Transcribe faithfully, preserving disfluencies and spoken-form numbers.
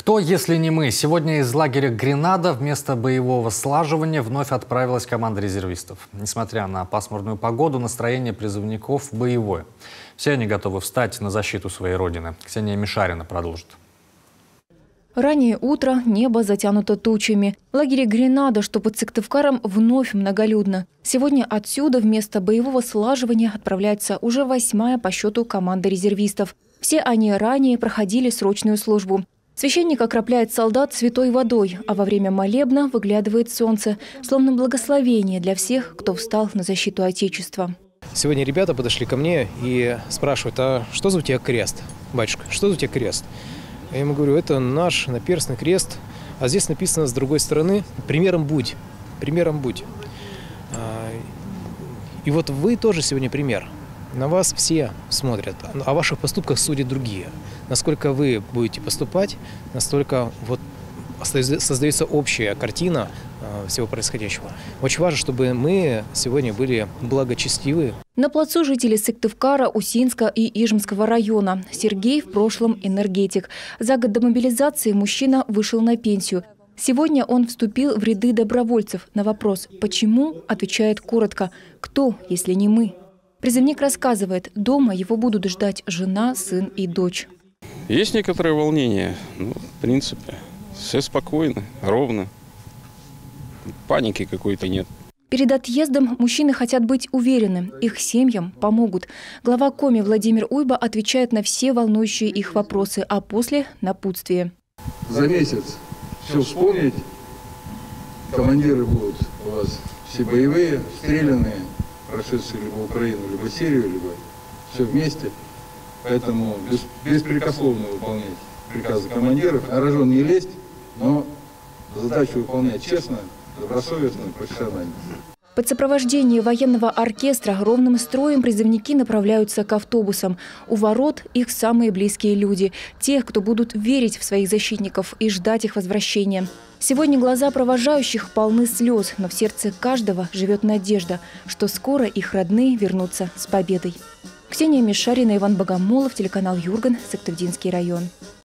Кто, если не мы? Сегодня из лагеря Гренада вместо боевого слаживания вновь отправилась команда резервистов. Несмотря на пасмурную погоду, настроение призывников боевое. Все они готовы встать на защиту своей родины. Ксения Мишарина продолжит. Раннее утро, небо затянуто тучами. В лагере Гренада, что под Сыктывкаром, вновь многолюдно. Сегодня отсюда вместо боевого слаживания отправляется уже восьмая по счету команда резервистов. Все они ранее проходили срочную службу. Священник окропляет солдат святой водой, а во время молебна выглядывает солнце, словно благословение для всех, кто встал на защиту Отечества. Сегодня ребята подошли ко мне и спрашивают: а что за у тебя крест, батюшка, что за у тебя крест? Я ему говорю: это наш наперстный крест, а здесь написано с другой стороны: примером будь, примером будь. И вот вы тоже сегодня пример. На вас все смотрят, о ваших поступках судят другие. Насколько вы будете поступать, настолько вот создается общая картина всего происходящего. Очень важно, чтобы мы сегодня были благочестивы. На плацу жители Сыктывкара, Усинска и Ижмского района. Сергей в прошлом энергетик. За год до мобилизации мужчина вышел на пенсию. Сегодня он вступил в ряды добровольцев. На вопрос «почему?» отвечает коротко: «Кто, если не мы?». Призывник рассказывает, дома его будут ждать жена, сын и дочь. Есть некоторое волнение, ну, в принципе, все спокойно, ровно, паники какой-то нет. Перед отъездом мужчины хотят быть уверены, их семьям помогут. Глава Коми Владимир Уйба отвечает на все волнующие их вопросы, а после – напутствие. За месяц все вспомнить, командиры будут у вас все боевые, стрелянные, прошедшие либо Украину, либо Сирию, либо все вместе. Поэтому без, беспрекословно выполнять приказы командиров. На рожон не лезть, но задачу выполнять честно, добросовестно, профессионально. Под сопровождение военного оркестра ровным строем призывники направляются к автобусам. У ворот их самые близкие люди. Те, кто будут верить в своих защитников и ждать их возвращения. Сегодня глаза провожающих полны слез, но в сердце каждого живет надежда, что скоро их родные вернутся с победой. Ксения Мишарина, Иван Богомолов, телеканал Юрган, Сыктывдинский район.